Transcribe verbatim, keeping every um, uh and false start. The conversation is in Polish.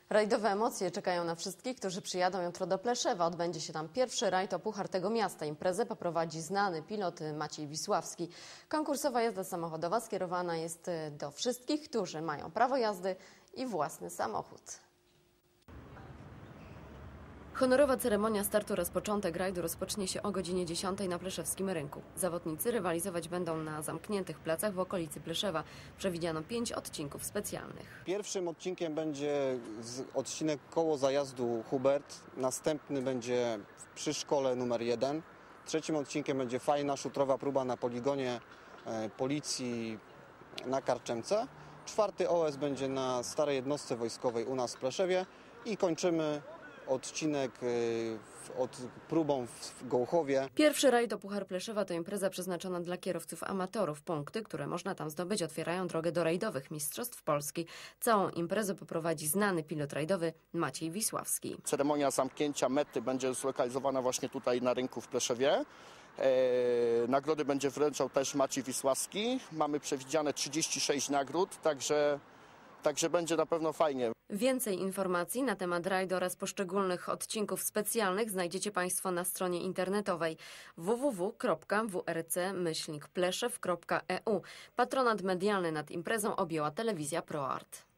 Rajdowe emocje czekają na wszystkich, którzy przyjadą jutro do Pleszewa. Odbędzie się tam pierwszy rajd o puchar tego miasta. Imprezę poprowadzi znany pilot Maciej Wisławski. Konkursowa jazda samochodowa skierowana jest do wszystkich, którzy mają prawo jazdy i własny samochód. Honorowa ceremonia startu oraz początek rajdu rozpocznie się o godzinie dziesiątej na Pleszewskim Rynku. Zawodnicy rywalizować będą na zamkniętych placach w okolicy Pleszewa. Przewidziano pięć odcinków specjalnych. Pierwszym odcinkiem będzie odcinek koło zajazdu Hubert, następny będzie przy szkole numer jeden. Trzecim odcinkiem będzie fajna szutrowa próba na poligonie policji na Karczemce. Czwarty O S będzie na starej jednostce wojskowej u nas w Pleszewie i kończymy odcinek od próbą w Gołchowie. Pierwszy rajd o Puchar Pleszewa to impreza przeznaczona dla kierowców amatorów. Punkty, które można tam zdobyć, otwierają drogę do rajdowych mistrzostw Polski. Całą imprezę poprowadzi znany pilot rajdowy Maciej Wisławski. Ceremonia zamknięcia mety będzie zlokalizowana właśnie tutaj na rynku w Pleszewie. Nagrody będzie wręczał też Maciej Wisławski. Mamy przewidziane trzydzieści sześć nagród, także Także będzie na pewno fajnie. Więcej informacji na temat rajdu oraz poszczególnych odcinków specjalnych znajdziecie Państwo na stronie internetowej w w w kropka w r c myślnik pleszew kropka e u. Patronat medialny nad imprezą objęła telewizja ProArt.